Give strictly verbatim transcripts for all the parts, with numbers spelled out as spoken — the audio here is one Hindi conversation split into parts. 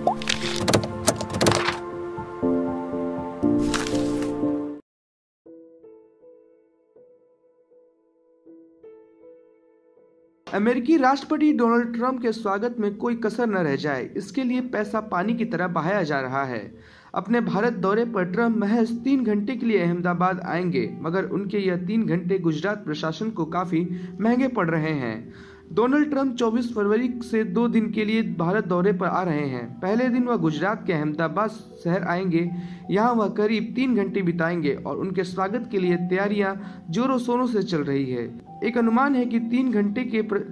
अमेरिकी राष्ट्रपति डोनाल्ड ट्रंप के स्वागत में कोई कसर न रह जाए, इसके लिए पैसा पानी की तरह बहाया जा रहा है। अपने भारत दौरे पर ट्रंप महज तीन घंटे के लिए अहमदाबाद आएंगे, मगर उनके यह तीन घंटे गुजरात प्रशासन को काफी महंगे पड़ रहे हैं। डोनाल्ड ट्रंप चौबीस फरवरी से दो दिन के लिए भारत दौरे पर आ रहे हैं। पहले दिन वह गुजरात के अहमदाबाद शहर आएंगे। यहां वह करीब तीन घंटे बिताएंगे और उनके स्वागत के लिए तैयारियां जोरों शोरों से चल रही है। एक अनुमान है कि तीन घंटे के प्र...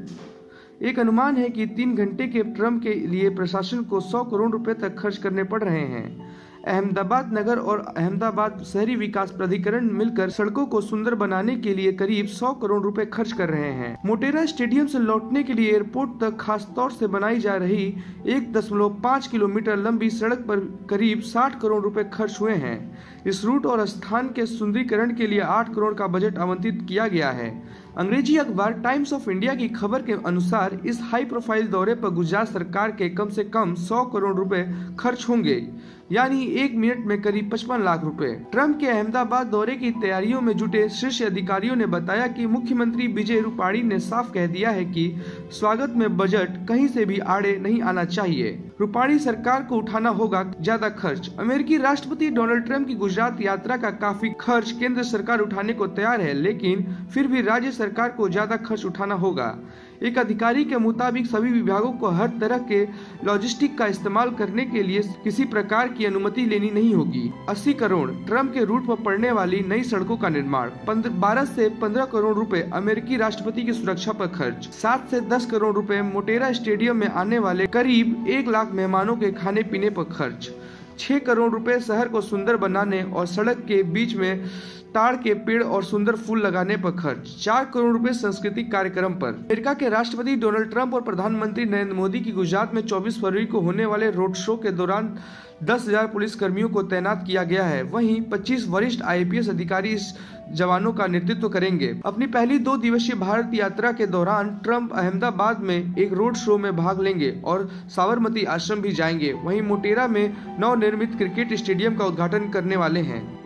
एक अनुमान है कि तीन घंटे के ट्रंप के लिए प्रशासन को सौ करोड़ रुपए तक खर्च करने पड़ रहे हैं। अहमदाबाद नगर और अहमदाबाद शहरी विकास प्राधिकरण मिलकर सड़कों को सुंदर बनाने के लिए करीब सौ करोड़ रुपए खर्च कर रहे हैं। मोटेरा स्टेडियम से लौटने के लिए एयरपोर्ट तक खास तौर से बनाई जा रही एक दशमलव पाँच किलोमीटर लंबी सड़क पर करीब साठ करोड़ रुपए खर्च हुए हैं। इस रूट और स्थान के सुंदरीकरण के लिए आठ करोड़ का बजट आवंटित किया गया है। अंग्रेजी अखबार टाइम्स ऑफ इंडिया की खबर के अनुसार इस हाई प्रोफाइल दौरे पर गुजरात सरकार के कम से कम सौ करोड़ रुपए खर्च होंगे, यानी एक मिनट में करीब पचपन लाख रुपए। ट्रंप के अहमदाबाद दौरे की तैयारियों में जुटे शीर्ष अधिकारियों ने बताया कि मुख्यमंत्री विजय रूपाणी ने साफ कह दिया है कि स्वागत में बजट कहीं से भी आड़े नहीं आना चाहिए। रूपाणी सरकार को उठाना होगा ज्यादा खर्च। अमेरिकी राष्ट्रपति डोनाल्ड ट्रंप की गुजरात यात्रा का काफी खर्च केंद्र सरकार उठाने को तैयार है, लेकिन फिर भी राज्य सरकार को ज्यादा खर्च उठाना होगा। एक अधिकारी के मुताबिक सभी विभागों को हर तरह के लॉजिस्टिक का इस्तेमाल करने के लिए किसी प्रकार की अनुमति लेनी नहीं होगी। अस्सी करोड़ ट्रंप के रूट पर पड़ने वाली नई सड़कों का निर्माण। बारह से पंद्रह करोड़ रुपए अमेरिकी राष्ट्रपति की सुरक्षा पर खर्च। सात से दस करोड़ रुपए मोटेरा स्टेडियम में आने वाले करीब एक लाख मेहमानों के खाने पीने पर खर्च। छह करोड़ रुपए शहर को सुंदर बनाने और सड़क के बीच में ताड़ के पेड़ और सुंदर फूल लगाने पर खर्च। चार करोड़ रुपए सांस्कृतिक कार्यक्रम पर। अमेरिका के राष्ट्रपति डोनाल्ड ट्रंप और प्रधानमंत्री नरेंद्र मोदी की गुजरात में चौबीस फरवरी को होने वाले रोड शो के दौरान दस हजार पुलिस कर्मियों को तैनात किया गया है। वहीं पच्चीस वरिष्ठ आई पी एस अधिकारी इस जवानों का नेतृत्व करेंगे। अपनी पहली दो दिवसीय भारत यात्रा के दौरान ट्रंप अहमदाबाद में एक रोड शो में भाग लेंगे और साबरमती आश्रम भी जाएंगे। वहीं मोटेरा में नवनिर्मित क्रिकेट स्टेडियम का उद्घाटन करने वाले हैं।